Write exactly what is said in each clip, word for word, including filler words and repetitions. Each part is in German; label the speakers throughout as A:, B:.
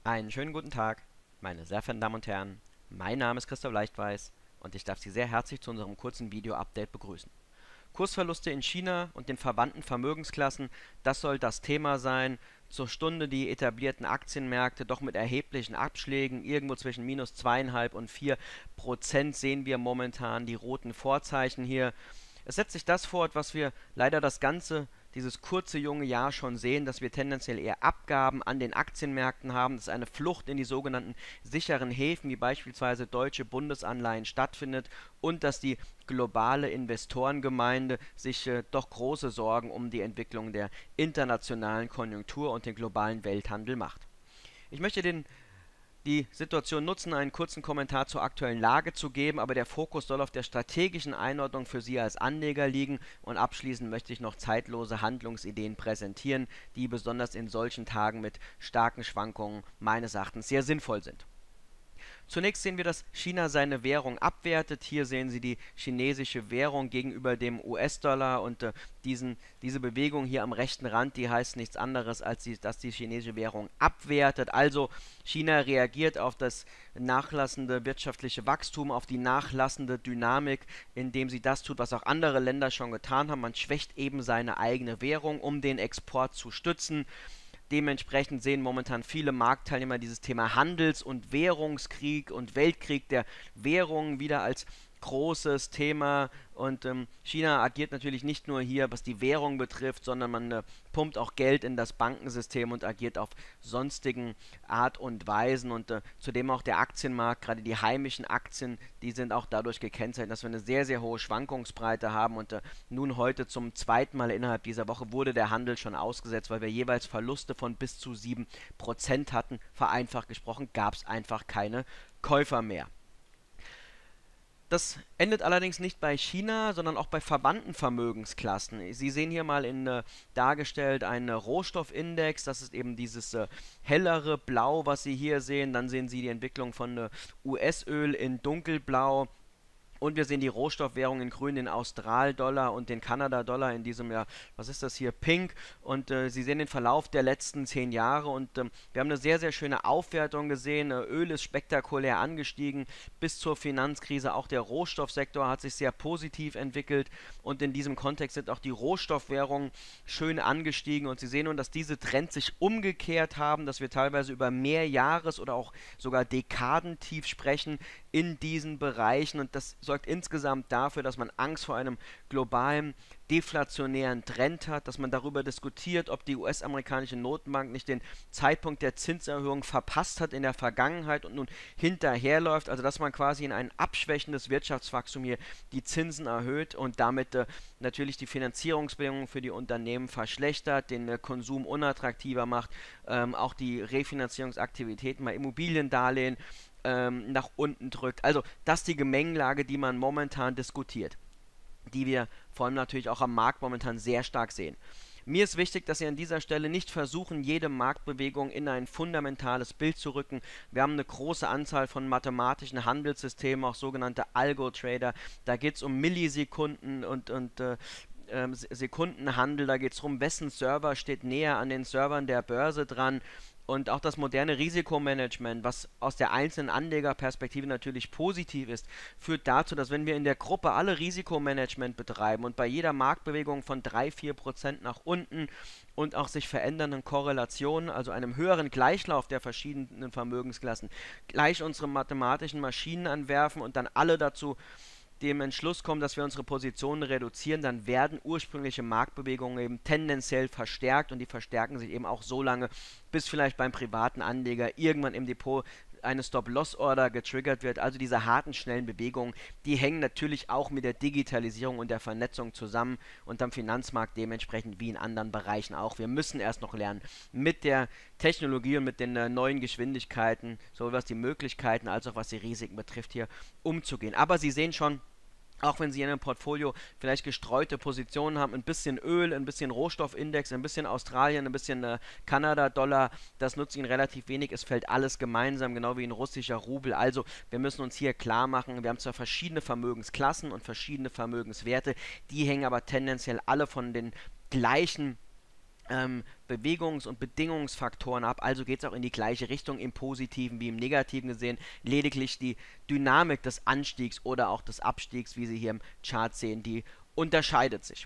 A: Einen schönen guten Tag, meine sehr verehrten Damen und Herren. Mein Name ist Christoph Leichtweiß und ich darf Sie sehr herzlich zu unserem kurzen Video-Update begrüßen. Kursverluste in China und den verwandten Vermögensklassen, das soll das Thema sein. Zur Stunde die etablierten Aktienmärkte doch mit erheblichen Abschlägen, irgendwo zwischen minus zwei Komma fünf und vier Prozent sehen wir momentan die roten Vorzeichen hier. Es setzt sich das fort, was wir leider das ganze, dieses kurze junge Jahr schon sehen, dass wir tendenziell eher Abgaben an den Aktienmärkten haben, dass eine Flucht in die sogenannten sicheren Häfen wie beispielsweise deutsche Bundesanleihen stattfindet und dass die globale Investorengemeinde sich äh, doch große Sorgen um die Entwicklung der internationalen Konjunktur und den globalen Welthandel macht. Ich möchte den die Situation nutzen, einen kurzen Kommentar zur aktuellen Lage zu geben, aber der Fokus soll auf der strategischen Einordnung für Sie als Anleger liegen und abschließend möchte ich noch zeitlose Handlungsideen präsentieren, die besonders in solchen Tagen mit starken Schwankungen meines Erachtens sehr sinnvoll sind. Zunächst sehen wir, dass China seine Währung abwertet. Hier sehen Sie die chinesische Währung gegenüber dem U S-Dollar und äh, diesen, diese Bewegung hier am rechten Rand, die heißt nichts anderes, als die, dass die chinesische Währung abwertet. Also China reagiert auf das nachlassende wirtschaftliche Wachstum, auf die nachlassende Dynamik, indem sie das tut, was auch andere Länder schon getan haben. Man schwächt eben seine eigene Währung, um den Export zu stützen. Dementsprechend sehen momentan viele Marktteilnehmer dieses Thema Handels- und Währungskrieg und Weltkrieg der Währungen wieder als großes Thema und ähm, China agiert natürlich nicht nur hier, was die Währung betrifft, sondern man äh, pumpt auch Geld in das Bankensystem und agiert auf sonstigen Art und Weisen und äh, zudem auch der Aktienmarkt, gerade die heimischen Aktien, die sind auch dadurch gekennzeichnet, dass wir eine sehr, sehr hohe Schwankungsbreite haben und äh, nun heute zum zweiten Mal innerhalb dieser Woche wurde der Handel schon ausgesetzt, weil wir jeweils Verluste von bis zu sieben Prozent hatten. Vereinfacht gesprochen gab es einfach keine Käufer mehr. Das endet allerdings nicht bei China, sondern auch bei verwandten Vermögensklassen. Sie sehen hier mal in, äh, dargestellt einen äh, Rohstoffindex, das ist eben dieses äh, hellere Blau, was Sie hier sehen. Dann sehen Sie die Entwicklung von äh, U S-Öl in dunkelblau. Und wir sehen die Rohstoffwährungen in grün, den Austral-Dollar und den Kanada-Dollar in diesem Jahr, was ist das hier, pink. Und äh, Sie sehen den Verlauf der letzten zehn Jahre und ähm, wir haben eine sehr, sehr schöne Aufwertung gesehen. Äh, Öl ist spektakulär angestiegen bis zur Finanzkrise. Auch der Rohstoffsektor hat sich sehr positiv entwickelt und in diesem Kontext sind auch die Rohstoffwährungen schön angestiegen. Und Sie sehen nun, dass diese Trends sich umgekehrt haben, dass wir teilweise über Mehrjahres- oder auch sogar Dekadentief sprechen in diesen Bereichen und das sorgt insgesamt dafür, dass man Angst vor einem globalen deflationären Trend hat, dass man darüber diskutiert, ob die U S-amerikanische Notenbank nicht den Zeitpunkt der Zinserhöhung verpasst hat in der Vergangenheit und nun hinterherläuft, also dass man quasi in ein abschwächendes Wirtschaftswachstum hier die Zinsen erhöht und damit äh, natürlich die Finanzierungsbedingungen für die Unternehmen verschlechtert, den äh, Konsum unattraktiver macht, ähm, auch die Refinanzierungsaktivitäten bei Immobiliendarlehen ähm, nach unten drückt. Also das ist die Gemengelage, die man momentan diskutiert, die wir vor allem natürlich auch am Markt momentan sehr stark sehen. Mir ist wichtig, dass Sie an dieser Stelle nicht versuchen, jede Marktbewegung in ein fundamentales Bild zu rücken. Wir haben eine große Anzahl von mathematischen Handelssystemen, auch sogenannte Algo-Trader. Da geht es um Millisekunden und, und äh, ähm, Sekundenhandel. Da geht es darum, wessen Server steht näher an den Servern der Börse dran. Und auch das moderne Risikomanagement, was aus der einzelnen Anlegerperspektive natürlich positiv ist, führt dazu, dass wenn wir in der Gruppe alle Risikomanagement betreiben und bei jeder Marktbewegung von drei bis vier Prozent nach unten und auch sich verändernden Korrelationen, also einem höheren Gleichlauf der verschiedenen Vermögensklassen, gleich unsere mathematischen Maschinen anwerfen und dann alle dazu dem Entschluss kommen, dass wir unsere Positionen reduzieren, dann werden ursprüngliche Marktbewegungen eben tendenziell verstärkt und die verstärken sich eben auch so lange, bis vielleicht beim privaten Anleger irgendwann im Depot eine Stop-Loss-Order getriggert wird. Also diese harten, schnellen Bewegungen, die hängen natürlich auch mit der Digitalisierung und der Vernetzung zusammen und am Finanzmarkt dementsprechend wie in anderen Bereichen auch. Wir müssen erst noch lernen, mit der Technologie und mit den äh, neuen Geschwindigkeiten, sowohl was die Möglichkeiten als auch was die Risiken betrifft, hier umzugehen. Aber Sie sehen schon, auch wenn Sie in einem Portfolio vielleicht gestreute Positionen haben, ein bisschen Öl, ein bisschen Rohstoffindex, ein bisschen Australien, ein bisschen äh, Kanada-Dollar, das nutzt Ihnen relativ wenig. Es fällt alles gemeinsam, genau wie ein russischer Rubel. Also wir müssen uns hier klar machen, wir haben zwar verschiedene Vermögensklassen und verschiedene Vermögenswerte, die hängen aber tendenziell alle von den gleichen ähm, Bewegungs- und Bedingungsfaktoren ab, also geht es auch in die gleiche Richtung, im Positiven wie im Negativen gesehen. Lediglich die Dynamik des Anstiegs oder auch des Abstiegs, wie Sie hier im Chart sehen, die unterscheidet sich.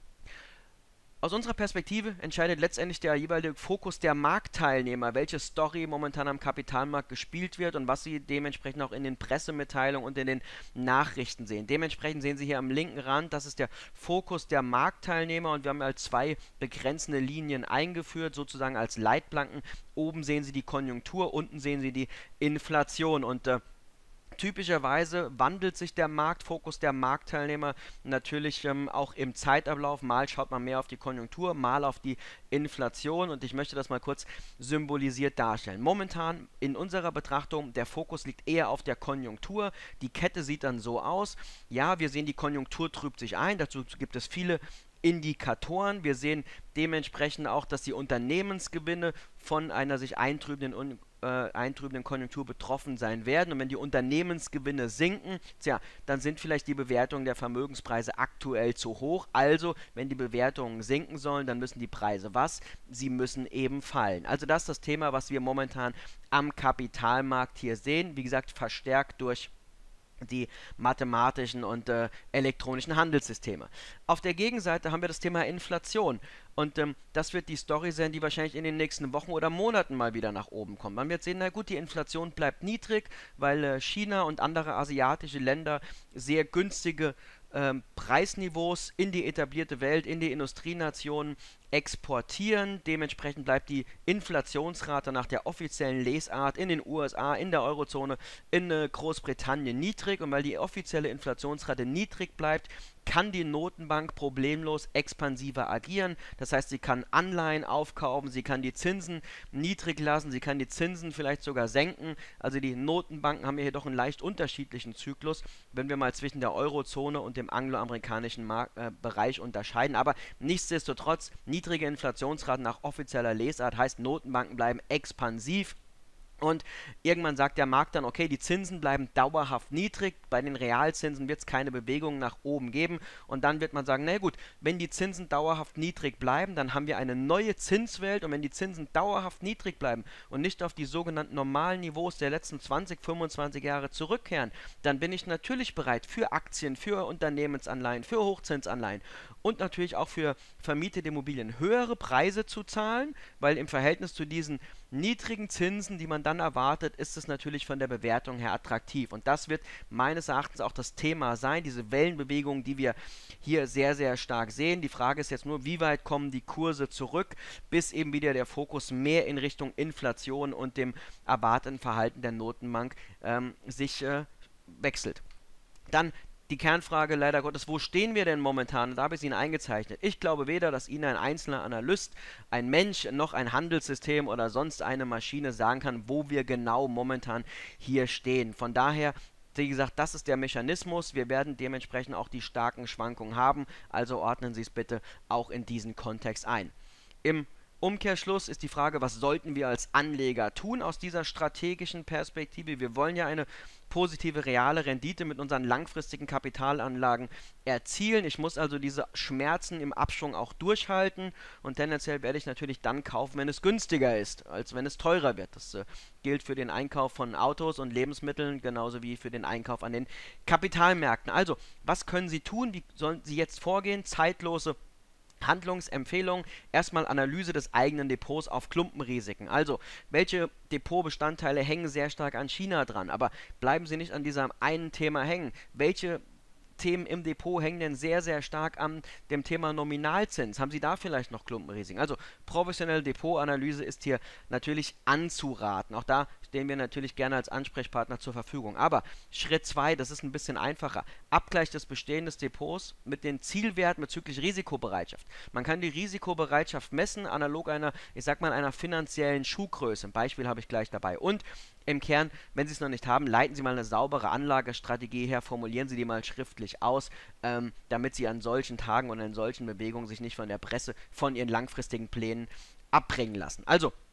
A: Aus unserer Perspektive entscheidet letztendlich der jeweilige Fokus der Marktteilnehmer, welche Story momentan am Kapitalmarkt gespielt wird und was sie dementsprechend auch in den Pressemitteilungen und in den Nachrichten sehen. Dementsprechend sehen Sie hier am linken Rand, das ist der Fokus der Marktteilnehmer und wir haben halt zwei begrenzende Linien eingeführt, sozusagen als Leitplanken. Oben sehen Sie die Konjunktur, unten sehen Sie die Inflation und äh, typischerweise wandelt sich der Marktfokus der Marktteilnehmer natürlich ähm, auch im Zeitablauf. Mal schaut man mehr auf die Konjunktur, mal auf die Inflation und ich möchte das mal kurz symbolisiert darstellen. Momentan in unserer Betrachtung, der Fokus liegt eher auf der Konjunktur. Die Kette sieht dann so aus. Ja, wir sehen, die Konjunktur trübt sich ein. Dazu gibt es viele Indikatoren. Wir sehen dementsprechend auch, dass die Unternehmensgewinne von einer sich eintrübenden, äh, eintrübenden Konjunktur betroffen sein werden. Und wenn die Unternehmensgewinne sinken, tja, dann sind vielleicht die Bewertungen der Vermögenspreise aktuell zu hoch. Also, wenn die Bewertungen sinken sollen, dann müssen die Preise was? Sie müssen eben fallen. Also das ist das Thema, was wir momentan am Kapitalmarkt hier sehen. Wie gesagt, verstärkt durch die mathematischen und äh, elektronischen Handelssysteme. Auf der Gegenseite haben wir das Thema Inflation und ähm, das wird die Story sein, die wahrscheinlich in den nächsten Wochen oder Monaten mal wieder nach oben kommt. Man wird sehen, na gut, die Inflation bleibt niedrig, weil äh, China und andere asiatische Länder sehr günstige ähm, Preisniveaus in die etablierte Welt, in die Industrienationen exportieren. Dementsprechend bleibt die Inflationsrate nach der offiziellen Lesart in den U S A, in der Eurozone, in äh, Großbritannien niedrig. Und weil die offizielle Inflationsrate niedrig bleibt, kann die Notenbank problemlos expansiver agieren. Das heißt, sie kann Anleihen aufkaufen, sie kann die Zinsen niedrig lassen, sie kann die Zinsen vielleicht sogar senken. Also die Notenbanken haben hier doch einen leicht unterschiedlichen Zyklus, wenn wir mal zwischen der Eurozone und dem angloamerikanischen Markt, äh, Bereich unterscheiden. Aber nichtsdestotrotz, niedrige Inflationsraten nach offizieller Lesart heißt, Notenbanken bleiben expansiv. Und irgendwann sagt der Markt dann, okay, die Zinsen bleiben dauerhaft niedrig, bei den Realzinsen wird es keine Bewegung nach oben geben und dann wird man sagen, na gut, wenn die Zinsen dauerhaft niedrig bleiben, dann haben wir eine neue Zinswelt und wenn die Zinsen dauerhaft niedrig bleiben und nicht auf die sogenannten normalen Niveaus der letzten zwanzig, fünfundzwanzig Jahre zurückkehren, dann bin ich natürlich bereit für Aktien, für Unternehmensanleihen, für Hochzinsanleihen und natürlich auch für vermietete Immobilien höhere Preise zu zahlen, weil im Verhältnis zu diesen niedrigen Zinsen, die man dann erwartet, ist es natürlich von der Bewertung her attraktiv. Und das wird meines Erachtens auch das Thema sein, diese Wellenbewegung, die wir hier sehr, sehr stark sehen. Die Frage ist jetzt nur, wie weit kommen die Kurse zurück, bis eben wieder der Fokus mehr in Richtung Inflation und dem erwarteten Verhalten der Notenbank ähm, sich äh, wechselt. Dann die Kernfrage leider Gottes, wo stehen wir denn momentan? Da habe ich es Ihnen eingezeichnet. Ich glaube weder, dass Ihnen ein einzelner Analyst, ein Mensch, noch ein Handelssystem oder sonst eine Maschine sagen kann, wo wir genau momentan hier stehen. Von daher, wie gesagt, das ist der Mechanismus. Wir werden dementsprechend auch die starken Schwankungen haben. Also ordnen Sie es bitte auch in diesen Kontext ein. Im Umkehrschluss ist die Frage, was sollten wir als Anleger tun aus dieser strategischen Perspektive? Wir wollen ja eine positive reale Rendite mit unseren langfristigen Kapitalanlagen erzielen. Ich muss also diese Schmerzen im Abschwung auch durchhalten und tendenziell werde ich natürlich dann kaufen, wenn es günstiger ist, als wenn es teurer wird. Das äh, gilt für den Einkauf von Autos und Lebensmitteln, genauso wie für den Einkauf an den Kapitalmärkten. Also, was können Sie tun? Wie sollen Sie jetzt vorgehen? Zeitlose Handlungsempfehlung, erstmal Analyse des eigenen Depots auf Klumpenrisiken. Also, welche Depotbestandteile hängen sehr stark an China dran, aber bleiben Sie nicht an diesem einen Thema hängen. Welche Themen im Depot hängen denn sehr, sehr stark an dem Thema Nominalzins? Haben Sie da vielleicht noch Klumpenrisiken? Also professionelle Depotanalyse ist hier natürlich anzuraten. Auch da stehen wir natürlich gerne als Ansprechpartner zur Verfügung. Aber Schritt zwei, das ist ein bisschen einfacher. Abgleich des bestehenden Depots mit den Zielwerten bezüglich Risikobereitschaft. Man kann die Risikobereitschaft messen, analog einer, ich sag mal, einer finanziellen Schuhgröße. Ein Beispiel habe ich gleich dabei. Und im Kern, wenn Sie es noch nicht haben, leiten Sie mal eine saubere Anlagestrategie her, formulieren Sie die mal schriftlich aus, ähm, damit Sie an solchen Tagen und in solchen Bewegungen sich nicht von der Presse, von Ihren langfristigen Plänen abbringen lassen. Also,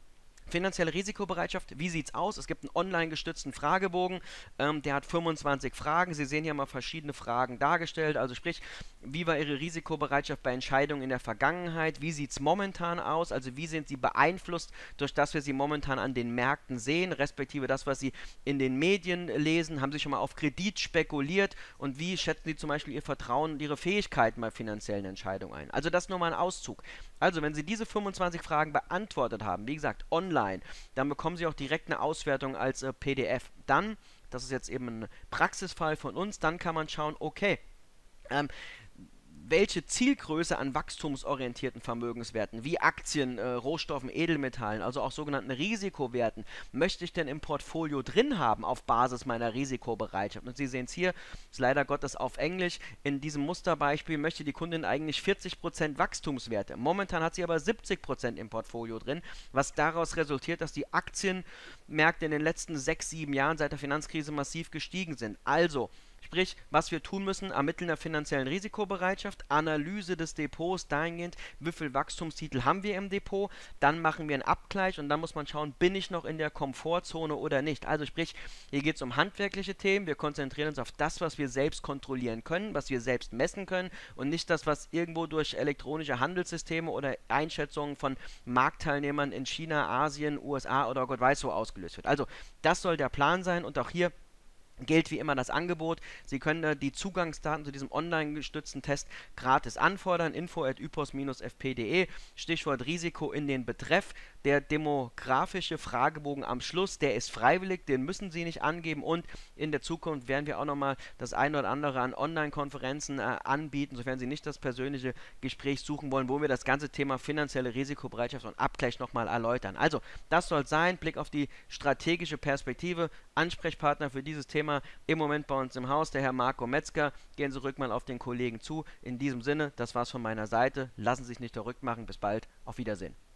A: Finanzielle Risikobereitschaft, wie sieht's aus? Es gibt einen online gestützten Fragebogen, ähm, der hat fünfundzwanzig Fragen. Sie sehen hier mal verschiedene Fragen dargestellt, also sprich, wie war Ihre Risikobereitschaft bei Entscheidungen in der Vergangenheit? Wie sieht es momentan aus? Also wie sind Sie beeinflusst durch das, was Sie momentan an den Märkten sehen, respektive das, was Sie in den Medien lesen? Haben Sie schon mal auf Kredit spekuliert? Und wie schätzen Sie zum Beispiel Ihr Vertrauen und Ihre Fähigkeiten bei finanziellen Entscheidungen ein? Also das nur mal ein Auszug. Also wenn Sie diese fünfundzwanzig Fragen beantwortet haben, wie gesagt, online, dann bekommen Sie auch direkt eine Auswertung als äh, P D F. Dann, das ist jetzt eben ein Praxisfall von uns, dann kann man schauen, okay, ähm, welche Zielgröße an wachstumsorientierten Vermögenswerten, wie Aktien, äh, Rohstoffen, Edelmetallen, also auch sogenannten Risikowerten, möchte ich denn im Portfolio drin haben auf Basis meiner Risikobereitschaft? Und Sie sehen es hier, ist leider Gottes auf Englisch, in diesem Musterbeispiel möchte die Kundin eigentlich vierzig Prozent Wachstumswerte. Momentan hat sie aber siebzig Prozent im Portfolio drin, was daraus resultiert, dass die Aktienmärkte in den letzten sechs, sieben Jahren seit der Finanzkrise massiv gestiegen sind. Also, sprich, was wir tun müssen, Ermitteln der finanziellen Risikobereitschaft, Analyse des Depots dahingehend, wie viel Wachstumstitel haben wir im Depot, dann machen wir einen Abgleich und dann muss man schauen, bin ich noch in der Komfortzone oder nicht. Also sprich, hier geht es um handwerkliche Themen, wir konzentrieren uns auf das, was wir selbst kontrollieren können, was wir selbst messen können und nicht das, was irgendwo durch elektronische Handelssysteme oder Einschätzungen von Marktteilnehmern in China, Asien, U S A oder Gott weiß wo ausgelöst wird. Also das soll der Plan sein und auch hier gilt wie immer das Angebot. Sie können äh, die Zugangsdaten zu diesem online gestützten Test gratis anfordern. info at ypos Bindestrich f p punkt de. Stichwort Risiko in den Betreff. Der demografische Fragebogen am Schluss, der ist freiwillig, den müssen Sie nicht angeben. Und in der Zukunft werden wir auch nochmal das eine oder andere an Online-Konferenzen äh, anbieten, sofern Sie nicht das persönliche Gespräch suchen wollen, wo wir das ganze Thema finanzielle Risikobereitschaft und Abgleich nochmal erläutern. Also, das soll es sein. Blick auf die strategische Perspektive. Ansprechpartner für dieses Thema im Moment bei uns im Haus, der Herr Marco Metzger. Gehen Sie ruhig mal auf den Kollegen zu. In diesem Sinne, das war's von meiner Seite. Lassen Sie sich nicht verrückt machen. Bis bald. Auf Wiedersehen.